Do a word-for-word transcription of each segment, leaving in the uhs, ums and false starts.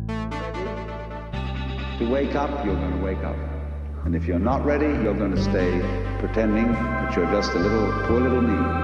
To wake up, you're going to wake up. And if you're not ready, you're going to stay pretending that you're just a little, poor little me.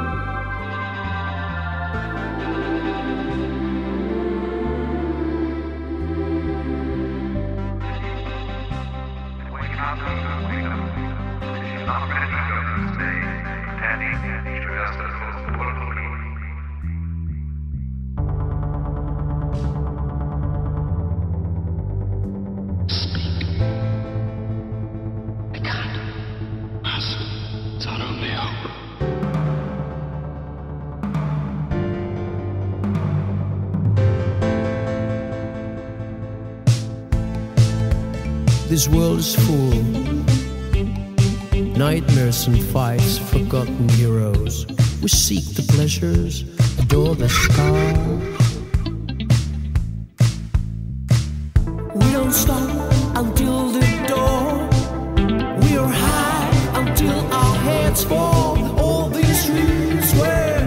This world is full, nightmares and fights, forgotten heroes. We seek the pleasures, adore the stars. We don't stop until the door. We are high until our heads fall. All these dreams were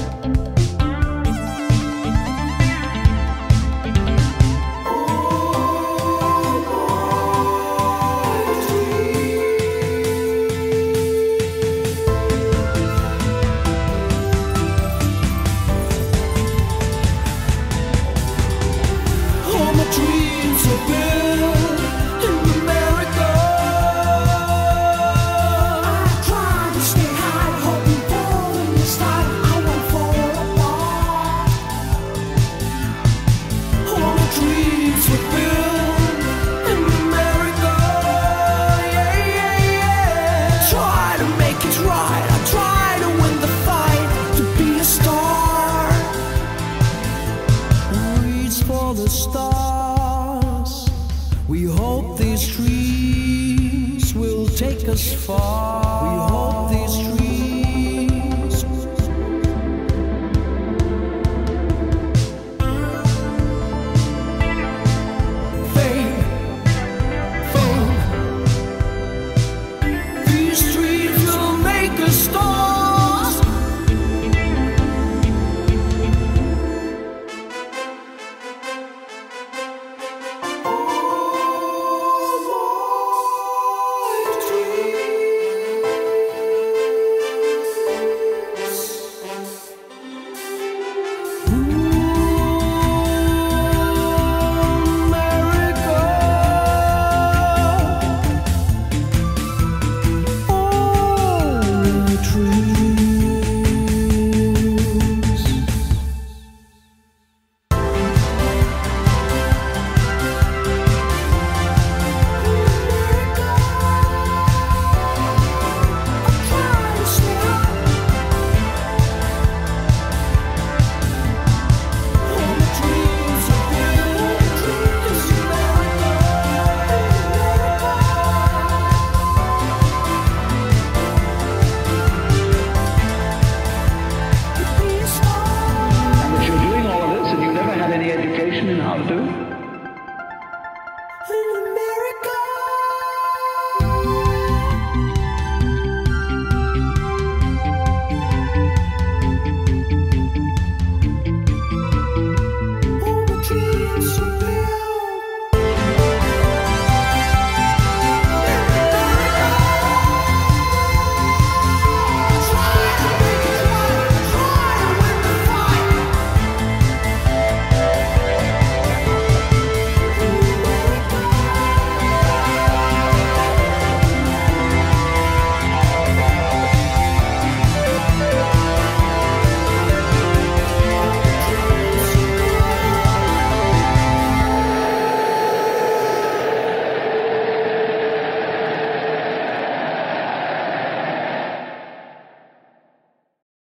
stars. We hope these dreams will take us far. We hope these dreams. Fame, fame. These dreams will make us stars. Education in how to do? In America.